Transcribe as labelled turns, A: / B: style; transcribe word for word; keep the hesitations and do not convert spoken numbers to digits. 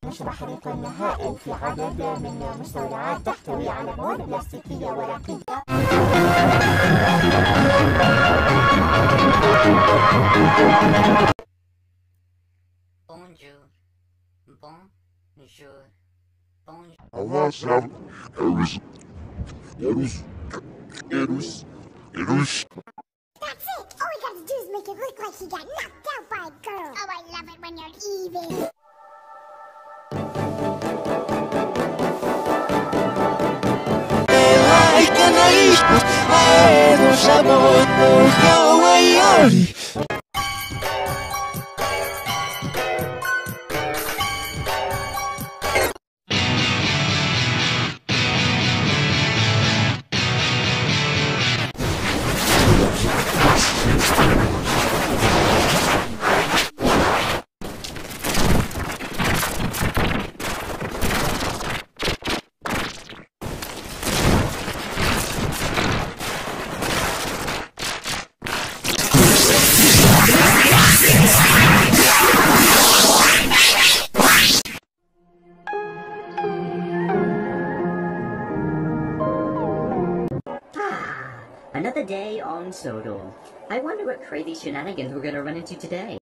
A: نشرح ريق النهائل في عدد من مستودعات تحتوي على مواد بلاستيكية ورقيقة.
B: Bonjour. Bonjour. Bonjour.
C: Allah selam. Erus. Erus. Erus. Erus.
D: That's it! All we gotta do is make it look like he got knocked out by a girl. Oh, I love it when you're evil.
E: Another day on Sodor. I wonder what crazy shenanigans we're gonna run into today.